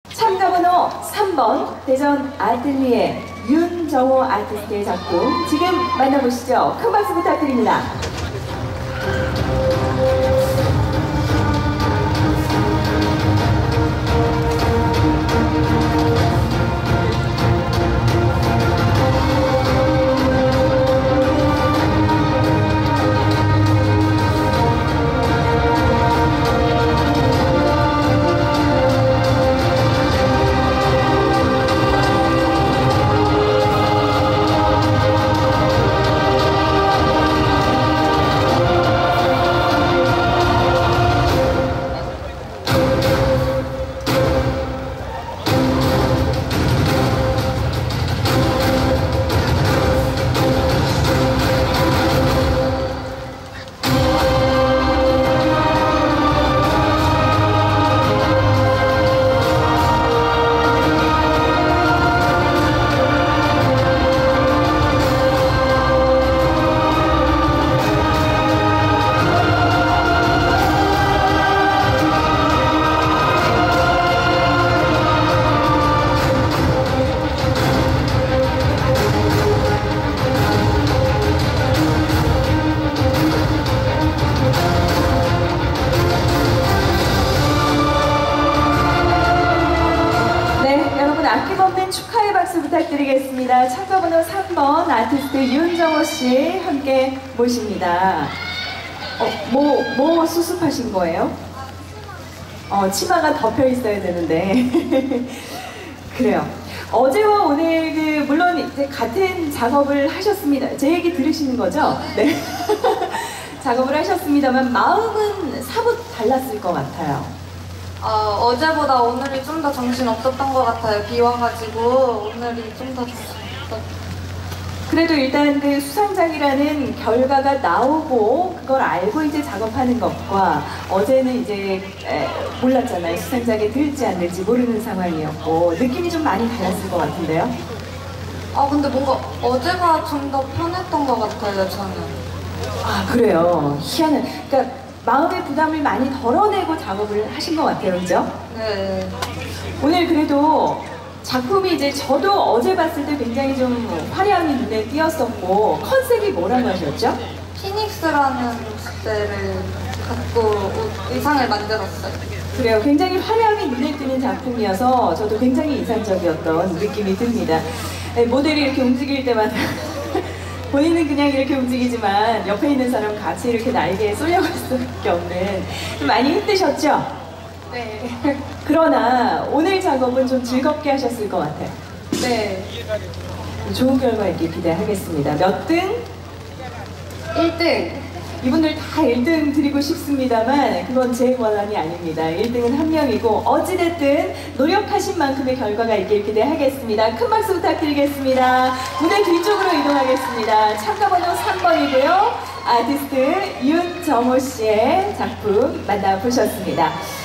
참가번호 3번 대전 아틀리에 윤정호 아티스트의 작품 지금 만나보시죠. 큰 박수 부탁드립니다. 아낌없는 축하의 박수 부탁드리겠습니다. 참가번호 3번 아티스트 윤정호 씨 함께 모십니다. 뭐 수습하신 거예요? 치마가 덮여 있어야 되는데. 그래요. 어제와 오늘 물론 이제 같은 작업을 하셨습니다. 제 얘기 들으시는 거죠? 네. 작업을 하셨습니다만 마음은 사뭇 달랐을 것 같아요. 어제보다 오늘이 좀 더 정신 없었던 것 같아요. 비 와가지고 오늘이 좀 더 그래도 일단 그 수상작이라는 결과가 나오고 그걸 알고 이제 작업하는 것과 어제는 이제 몰랐잖아요. 수상작에 들지 안 들지 모르는 상황이었고 느낌이 좀 많이 달랐을 것 같은데요. 근데 뭔가 어제가 좀 더 편했던 것 같아요. 저는. 그래요. 희한해. 그러니까 마음의 부담을 많이 덜어내고 작업을 하신 것 같아요, 그죠? 네. 오늘 그래도 작품이 이제 저도 어제 봤을 때 굉장히 좀 화려함이 눈에 띄었었고 컨셉이 뭐라고 하셨죠? 피닉스라는 주제를 갖고 의상을 만들었어요. 그래요. 굉장히 화려함이 눈에 띄는 작품이어서 저도 굉장히 인상적이었던 느낌이 듭니다. 모델이 이렇게 움직일 때마다 본인은 그냥 이렇게 움직이지만 옆에 있는 사람 같이 이렇게 날개에 쏠려갈 수밖에 없는 많이 힘드셨죠? 네. 그러나 오늘 작업은 좀 즐겁게 하셨을 것 같아요. 네. 좋은 결과 있길 기대하겠습니다. 몇 등? 1등. 이분들 다 1등 드리고 싶습니다만 그건 제 권한이 아닙니다. 1등은 한 명이고 어찌됐든 노력하신 만큼의 결과가 있길 기대하겠습니다. 큰 박수 부탁드리겠습니다. 무대 뒤쪽으로 이동하겠습니다. 참가번호 3번이고요. 아티스트 윤정호 씨의 작품 만나보셨습니다.